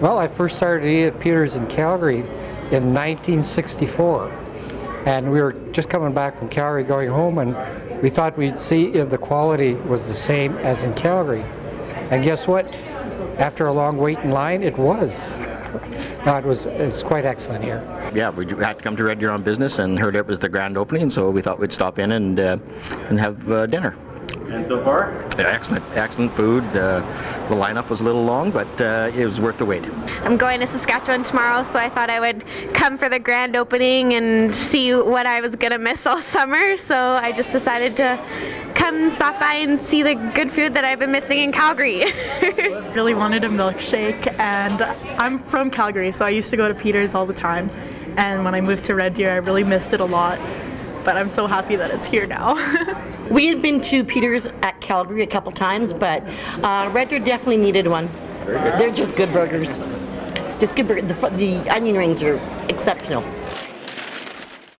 Well, I first started to eat at Peter's in Calgary in 1964. And we were just coming back from Calgary going home, and we thought we'd see if the quality was the same as in Calgary. And guess what? After a long wait in line, it was. No, it's quite excellent here. Yeah, we had to come to Red Deer on business and heard it was the grand opening, so we thought we'd stop in and have dinner. And so far? Yeah, excellent food. The lineup was a little long, but it was worth the wait. I'm going to Saskatchewan tomorrow, so I thought I would come for the grand opening and see what I was going to miss all summer, so I just decided to come and stop by and see the good food that I've been missing in Calgary. Really wanted a milkshake, and I'm from Calgary, so I used to go to Peter's all the time, and when I moved to Red Deer I really missed it a lot, but I'm so happy that it's here now. We had been to Peter's at Calgary a couple times, but Red Deer definitely needed one. They're just good burgers. Just good burgers. The onion rings are exceptional.